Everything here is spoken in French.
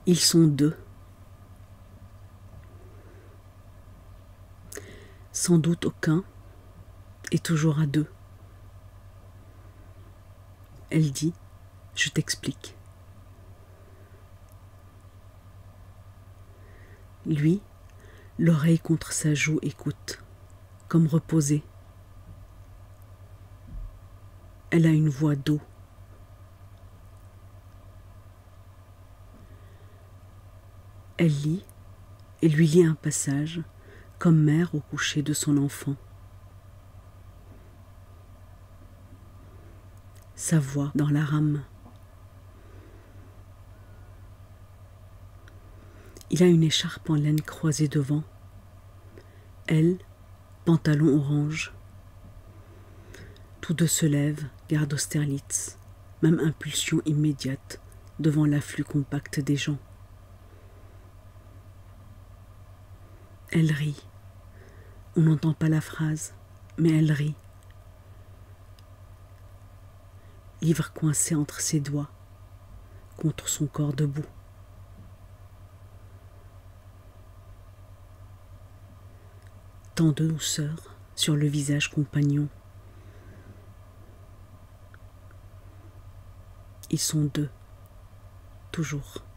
Ils sont deux. Sans doute aucun, et toujours à deux. Elle dit, je t'explique. Lui, l'oreille contre sa joue, écoute, comme reposée. Elle a une voix d'eau. Elle lit et lui lit un passage, comme mère au coucher de son enfant. Sa voix dans la rame. Il a une écharpe en laine croisée devant. Elle, pantalon orange. Tous deux se lèvent, garde Austerlitz, même impulsion immédiate devant l'afflux compact des gens. Elle rit. On n'entend pas la phrase, mais elle rit. Livre coincé entre ses doigts, contre son corps debout. Tant de douceur sur le visage compagnon. Ils sont deux, toujours.